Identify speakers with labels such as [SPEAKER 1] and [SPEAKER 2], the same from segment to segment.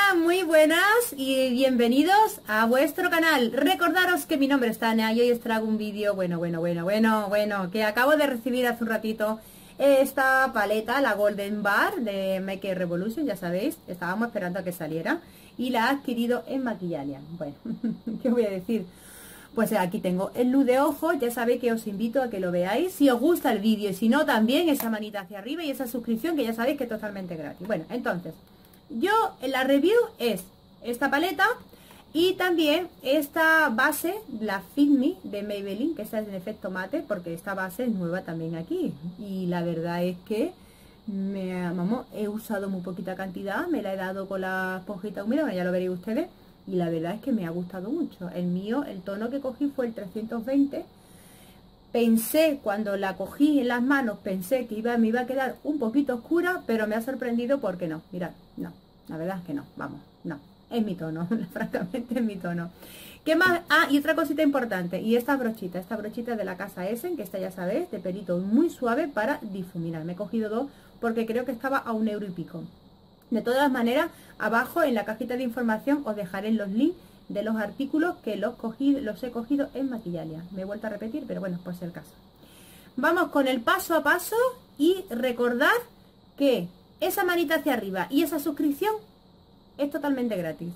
[SPEAKER 1] Muy buenas y bienvenidos a vuestro canal. Recordaros que mi nombre es Tania y hoy os traigo un vídeo bueno, que acabo de recibir hace un ratito esta paleta, la Golden Bar de Make Revolution, ya sabéis, estábamos esperando a que saliera y la he adquirido en Maquillalia. Bueno, ¿qué voy a decir? Pues aquí tengo el luz de ojo, ya sabéis que os invito a que lo veáis, si os gusta el vídeo y si no también esa manita hacia arriba y esa suscripción que ya sabéis que es totalmente gratis. Bueno, entonces, yo en la review es esta paleta y también esta base, la Fit Me de Maybelline, que esta es en efecto mate, porque esta base es nueva también aquí. Y la verdad es que he usado muy poquita cantidad, me la he dado con la esponjita húmeda, bueno, ya lo veréis ustedes. Y la verdad es que me ha gustado mucho. El mío, el tono que cogí fue el 320. Pensé, cuando la cogí en las manos, pensé que me iba a quedar un poquito oscura, pero me ha sorprendido porque no. Mirad, no, la verdad es que no, vamos, no. Es mi tono, francamente es mi tono. ¿Qué más? Ah, y otra cosita importante, y esta brochita de la casa Essen, que esta ya sabéis, de pelito muy suave para difuminar. Me he cogido dos porque creo que estaba a €1 y pico. De todas maneras, abajo en la cajita de información os dejaré los links de los artículos que los he cogido en Maquillalia. Me he vuelto a repetir, pero bueno, pues el caso. Vamos con el paso a paso y recordad que esa manita hacia arriba y esa suscripción es totalmente gratis.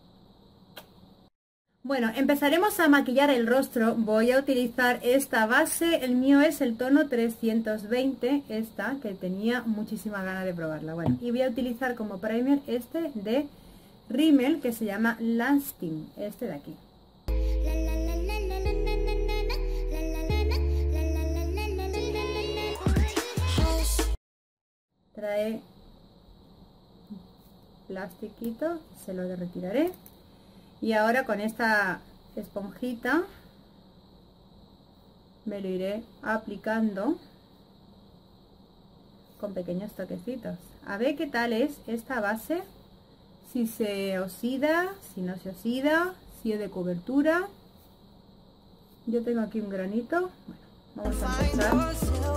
[SPEAKER 1] Bueno, empezaremos a maquillar el rostro. Voy a utilizar esta base, el mío es el tono 320, esta que tenía muchísimas ganas de probarla. Bueno, y voy a utilizar como primer este de Rimmel que se llama Lasting, este de aquí. Trae plastiquito, se lo retiraré. Y ahora con esta esponjita me lo iré aplicando con pequeños toquecitos. A ver qué tal es esta base, si se oxida, si no se oxida, si es de cobertura. Yo tengo aquí un granito. Bueno, vamos a empezar.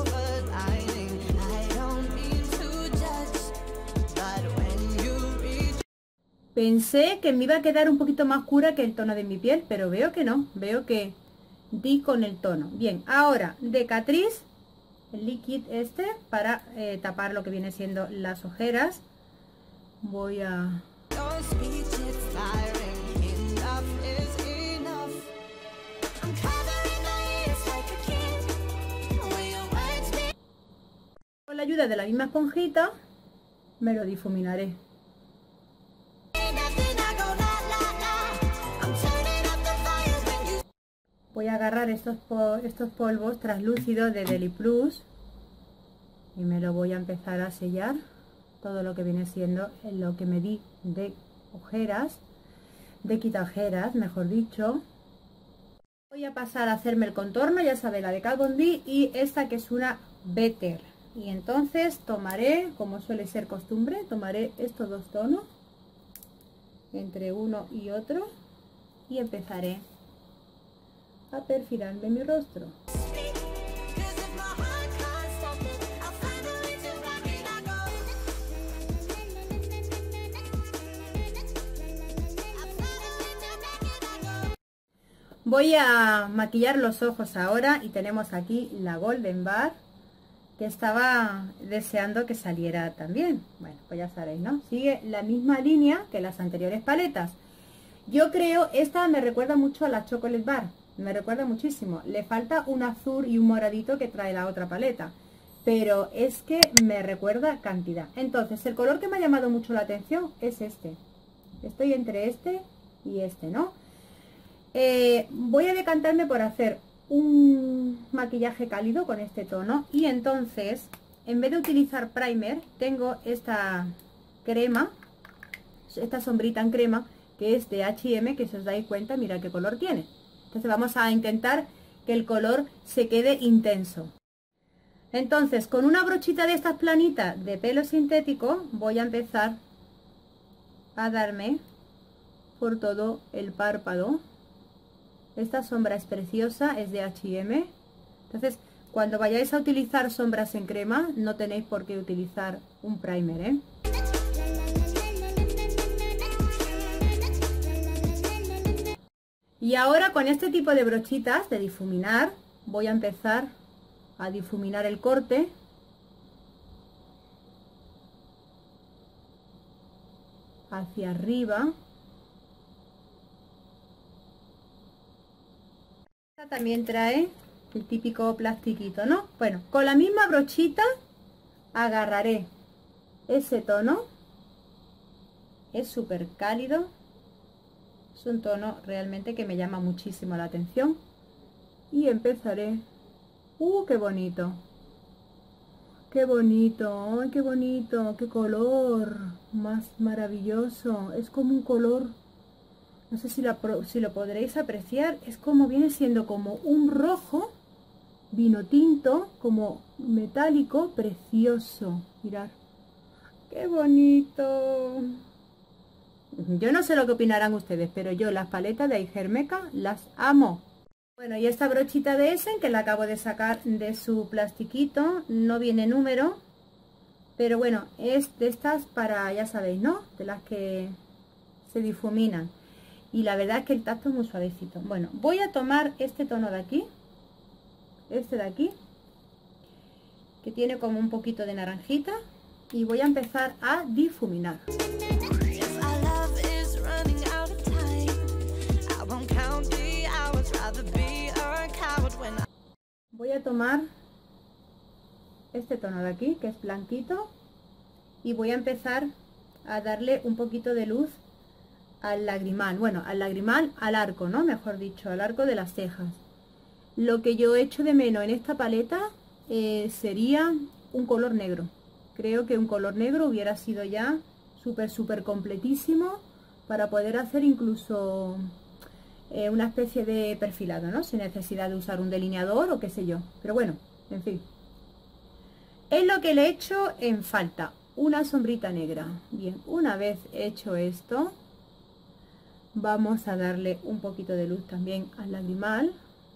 [SPEAKER 1] Pensé que me iba a quedar un poquito más oscura que el tono de mi piel, pero veo que no, veo que di con el tono. Bien, ahora de Catrice, el líquido este, para tapar lo que viene siendo las ojeras. Voy a... Con la ayuda de la misma esponjita, me lo difuminaré. Voy a agarrar estos polvos translúcidos de Deli Plus y me lo voy a empezar a sellar todo lo que viene siendo lo que me di de ojeras, de quita ojeras, mejor dicho. Voy a pasar a hacerme el contorno, ya sabéis, la de Kat Von D y esta que es una Better. Y entonces tomaré, como suele ser costumbre, tomaré estos dos tonos entre uno y otro y empezaré a perfilarme mi rostro. Voy a maquillar los ojos ahora y tenemos aquí la Golden Bar que estaba deseando que saliera también. Bueno, pues ya sabéis, ¿no? Sigue la misma línea que las anteriores paletas. Yo creo, esta me recuerda mucho a la Chocolate Bar. Me recuerda muchísimo. Le falta un azul y un moradito que trae la otra paleta. Pero es que me recuerda cantidad. Entonces, el color que me ha llamado mucho la atención es este. Estoy entre este y este, ¿no? Voy a decantarme por hacer un maquillaje cálido con este tono. Y entonces, en vez de utilizar primer, tengo esta crema, esta sombrita en crema, que es de H&M, que si os dais cuenta, mira qué color tiene. Entonces vamos a intentar que el color se quede intenso. Entonces, con una brochita de estas planitas de pelo sintético, voy a empezar a darme por todo el párpado. Esta sombra es preciosa, es de H&M. Entonces, cuando vayáis a utilizar sombras en crema, no tenéis por qué utilizar un primer, ¿eh? Y ahora con este tipo de brochitas de difuminar, voy a empezar a difuminar el corte. Hacia arriba. Esta también trae el típico plastiquito, ¿no? Bueno, con la misma brochita agarraré ese tono. Es súper cálido. Es un tono realmente que me llama muchísimo la atención. Y empezaré. ¡Qué bonito! ¡Qué bonito! ¡Ay, qué bonito! ¡Qué color más maravilloso! Es como un color, no sé si lo podréis apreciar, es como viene siendo como un rojo, vino tinto, como metálico, precioso. Mirad. ¡Qué bonito! Yo no sé lo que opinarán ustedes, pero yo las paletas de Igermeca las amo. Bueno, y esta brochita de Essen, que la acabo de sacar de su plastiquito, no viene número, pero bueno, es de estas para, ya sabéis, ¿no? De las que se difuminan. Y la verdad es que el tacto es muy suavecito. Bueno, voy a tomar este tono de aquí, este de aquí, que tiene como un poquito de naranjita, y voy a empezar a difuminar. Voy a tomar este tono de aquí, que es blanquito, y voy a empezar a darle un poquito de luz al lagrimal, bueno, al lagrimal, al arco, ¿no? Mejor dicho, al arco de las cejas. Lo que yo echo de menos en esta paleta sería un color negro. Creo que un color negro hubiera sido ya súper completísimo para poder hacer incluso una especie de perfilado, ¿no? Sin necesidad de usar un delineador o qué sé yo. Pero bueno, en fin. Es lo que le he hecho en falta, una sombrita negra. Bien, una vez hecho esto, vamos a darle un poquito de luz también al lagrimal.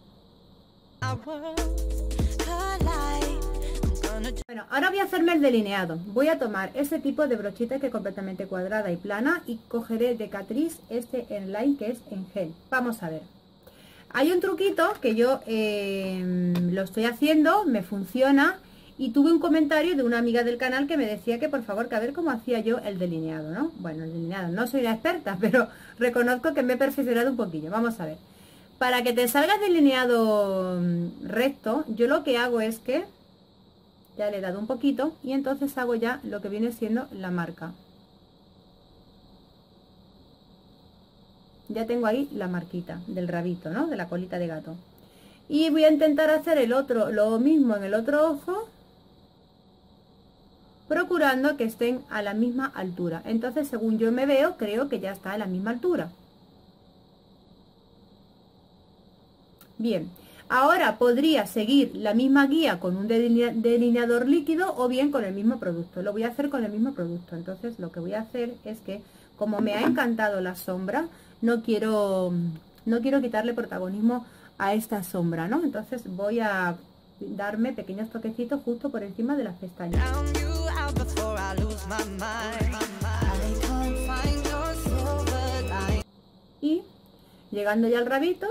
[SPEAKER 1] Bueno, ahora voy a hacerme el delineado. Voy a tomar este tipo de brochita que es completamente cuadrada y plana y cogeré de Catrice este Airline que es en gel. Vamos a ver. Hay un truquito que yo lo estoy haciendo, me funciona, y tuve un comentario de una amiga del canal que me decía que por favor que a ver cómo hacía yo el delineado, ¿no? Bueno, el delineado, no soy una experta, pero reconozco que me he perfeccionado un poquillo. Vamos a ver. Para que te salga delineado recto, yo lo que hago es que ya le he dado un poquito y entonces hago ya lo que viene siendo la marca. Ya tengo ahí la marquita del rabito, ¿no? De la colita de gato. Y voy a intentar hacer el otro, lo mismo en el otro ojo, procurando que estén a la misma altura. Entonces, según yo me veo, creo que ya está a la misma altura. Bien. Ahora podría seguir la misma guía con un delineador líquido o bien con el mismo producto. Lo voy a hacer con el mismo producto. Entonces lo que voy a hacer es que, como me ha encantado la sombra, no quiero quitarle protagonismo a esta sombra, ¿no? Entonces voy a darme pequeños toquecitos justo por encima de las pestañas. Y llegando ya al rabito,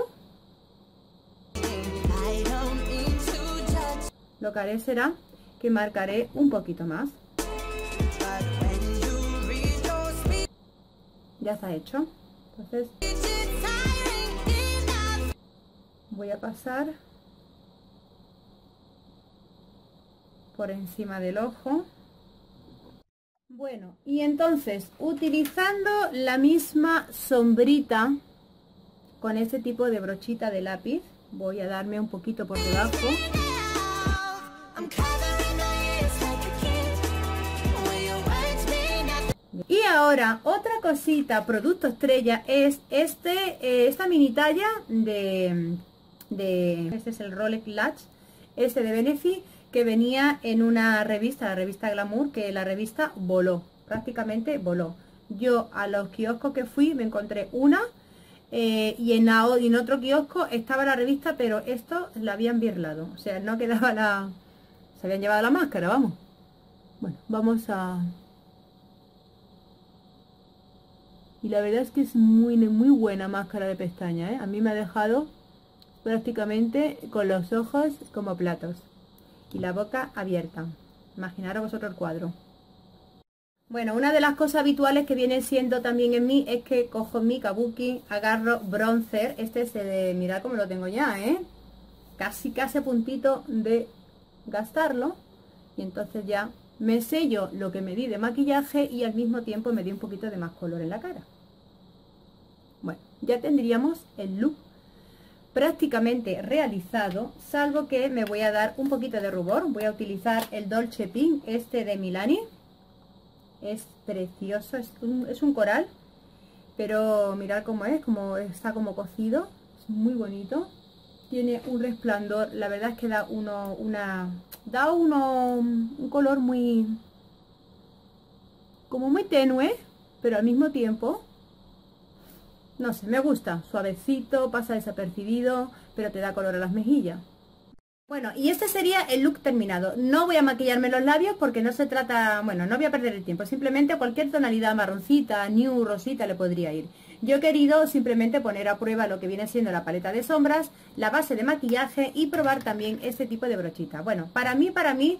[SPEAKER 1] lo que haré será que marcaré un poquito más. Ya está hecho. Entonces voy a pasar por encima del ojo. Bueno, y entonces utilizando la misma sombrita con este tipo de brochita de lápiz, voy a darme un poquito por debajo. Y ahora otra cosita, producto estrella, es esta mini talla este es el Rolex Latch, este de Benefit, que venía en una revista, la revista Glamour, que la revista voló, prácticamente voló. Yo a los kioscos que fui me encontré una, y en otro kiosco estaba la revista, pero esto la habían birlado, o sea, no quedaba se habían llevado la máscara, vamos. Bueno, vamos a Y la verdad es que es muy, muy buena máscara de pestaña, ¿eh? A mí me ha dejado prácticamente con los ojos como platos. Y la boca abierta. Imaginaros vosotros el cuadro. Bueno, una de las cosas habituales que viene siendo también en mí es que cojo mi Kabuki, agarro bronzer. Este es de, mirad cómo lo tengo ya, ¿eh? Casi a puntito de gastarlo. Y entonces ya me sello lo que me di de maquillaje y al mismo tiempo me di un poquito de más color en la cara. Bueno, ya tendríamos el look prácticamente realizado, salvo que me voy a dar un poquito de rubor. Voy a utilizar el Dolce Pink, este de Milani. Es precioso, es un coral, pero mirad cómo es, como está como cocido, es muy bonito. Tiene un resplandor, la verdad es que da un color muy, como muy tenue, pero al mismo tiempo, no sé, me gusta, suavecito, pasa desapercibido, pero te da color a las mejillas. Bueno, y este sería el look terminado. No voy a maquillarme los labios porque no se trata, bueno, no voy a perder el tiempo. Simplemente cualquier tonalidad marroncita, nude, rosita le podría ir. Yo he querido simplemente poner a prueba lo que viene siendo la paleta de sombras, la base de maquillaje y probar también este tipo de brochita. Bueno, para mí,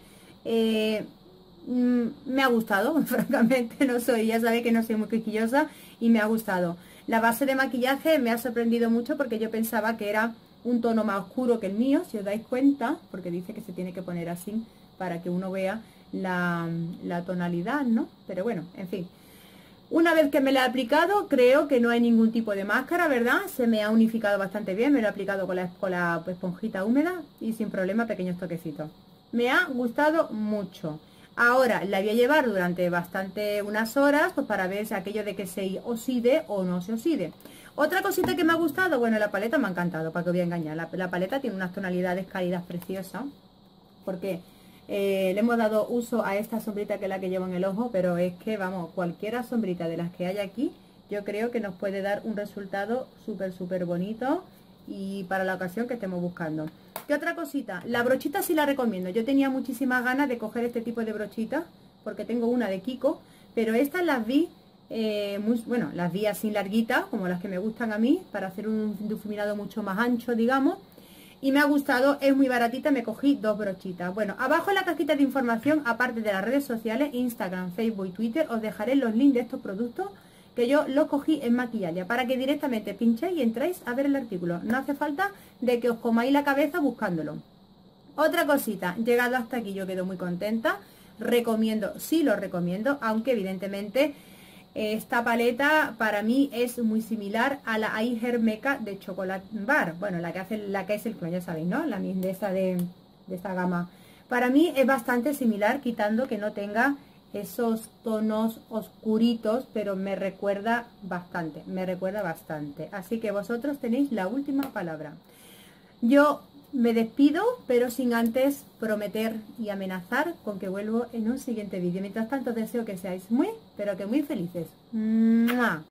[SPEAKER 1] me ha gustado, francamente, ya sabéis que no soy muy quisquillosa y me ha gustado. La base de maquillaje me ha sorprendido mucho porque yo pensaba que era un tono más oscuro que el mío, si os dais cuenta, porque dice que se tiene que poner así para que uno vea la tonalidad, ¿no? Pero bueno, en fin. Una vez que me la he aplicado, creo que no hay ningún tipo de máscara, ¿verdad? Se me ha unificado bastante bien, me lo he aplicado con la esponjita húmeda y sin problema, pequeños toquecitos. Me ha gustado mucho. Ahora la voy a llevar durante unas horas, pues para ver si aquello de que se oxide o no se oxide. Otra cosita que me ha gustado, bueno, la paleta me ha encantado, para que os voy a engañar. La paleta tiene unas tonalidades cálidas preciosas, porque le hemos dado uso a esta sombrita que es la que llevo en el ojo, pero es que, vamos, cualquier sombrita de las que hay aquí, yo creo que nos puede dar un resultado súper bonito y para la ocasión que estemos buscando. ¿Qué otra cosita? La brochita sí la recomiendo. Yo tenía muchísimas ganas de coger este tipo de brochita, porque tengo una de Kiko, pero estas las vi, las vi así larguitas, como las que me gustan a mí, para hacer un difuminado mucho más ancho, digamos. Y me ha gustado, es muy baratita, me cogí 2 brochitas. Bueno, abajo en la cajita de información, aparte de las redes sociales, Instagram, Facebook y Twitter, os dejaré los links de estos productos que yo los cogí en Maquillalia, para que directamente pinchéis y entréis a ver el artículo. No hace falta de que os comáis la cabeza buscándolo. Otra cosita, llegado hasta aquí yo quedo muy contenta. Recomiendo, sí lo recomiendo, aunque evidentemente esta paleta para mí es muy similar a la I Hair Mecha de Chocolate Bar. Bueno, la que es el clon, ya sabéis, ¿no? La de esta gama. Para mí es bastante similar, quitando que no tenga esos tonos oscuritos, pero me recuerda bastante. Así que vosotros tenéis la última palabra. Yo me despido, pero sin antes prometer y amenazar con que vuelvo en un siguiente vídeo. Mientras tanto, deseo que seáis muy, pero que muy felices. ¡Mua!